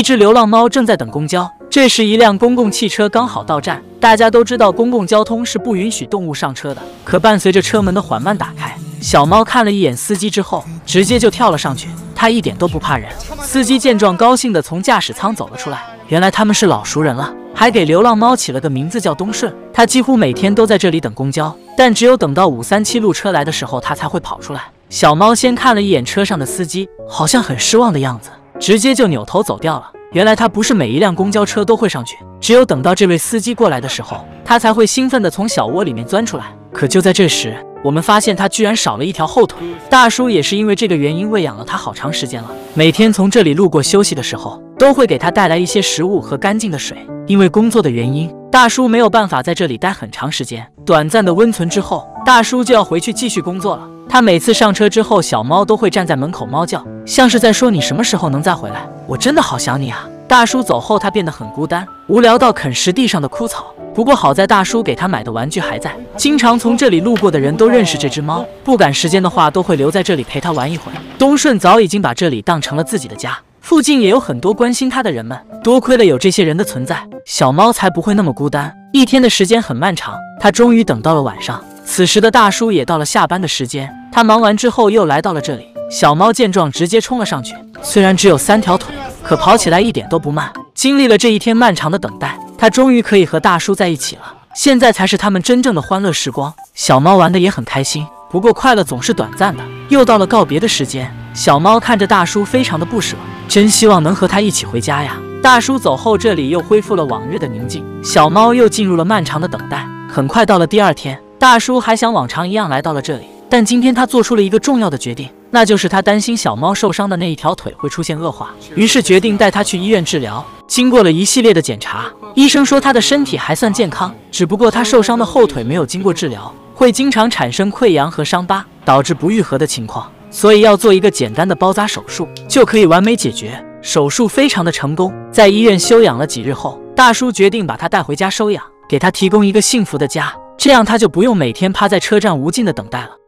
只流浪猫正在等公交。这时，一辆公共汽车刚好到站。大家都知道，公共交通是不允许动物上车的。可伴随着车门的缓慢打开，小猫看了一眼司机之后，直接就跳了上去。它一点都不怕人。司机见状，高兴地从驾驶舱走了出来。原来他们是老熟人了，还给流浪猫起了个名字叫东顺。他几乎每天都在这里等公交，但只有等到537路车来的时候，他才会跑出来。小猫先看了一眼车上的司机，好像很失望的样子，直接就扭头走掉了。原来他不是每一辆公交车都会上去，只有等到这位司机过来的时候，他才会兴奋地从小窝里面钻出来。可就在这时，我们发现他居然少了一条后腿。大叔也是因为这个原因喂养了他好长时间了，每天从这里路过休息的时候，都会给他带来一些食物和干净的水。因为工作的原因，大叔没有办法在这里待很长时间。短暂的温存之后，大叔就要回去继续工作了。他每次上车之后，小猫都会站在门口猫叫，像是在说你什么时候能再回来，我真的好想你啊。大叔走后，他变得很孤单，无聊到啃食地上的枯草。不过好在大叔给他买的玩具还在，经常从这里路过的人都认识这只猫，不赶时间的话都会留在这里陪他玩一会儿。东顺早已经把这里当成了自己的家，附近也有很多关心他的人们。多亏了有这些人的存在，小猫才不会那么孤单。一天的时间很漫长，他终于等到了晚上。此时的大叔也到了下班的时间，他忙完之后又来到了这里。小猫见状直接冲了上去，虽然只有3条腿，可跑起来一点都不慢。经历了这一天漫长的等待，他终于可以和大叔在一起了。现在才是他们真正的欢乐时光。小猫玩得也很开心，不过快乐总是短暂的。又到了告别的时间，小猫看着大叔非常的不舍，真希望能和他一起回家呀。大叔走后，这里又恢复了往日的宁静，小猫又进入了漫长的等待。很快到了第2天，大叔还像往常一样来到了这里，但今天他做出了一个重要的决定，那就是他担心小猫受伤的那一条腿会出现恶化，于是决定带它去医院治疗。经过了一系列的检查，医生说他的身体还算健康，只不过他受伤的后腿没有经过治疗，会经常产生溃疡和伤疤，导致不愈合的情况，所以要做一个简单的包扎手术就可以完美解决。手术非常的成功，在医院休养了几日后，大叔决定把他带回家收养，给他提供一个幸福的家，这样他就不用每天趴在车站无尽的等待了。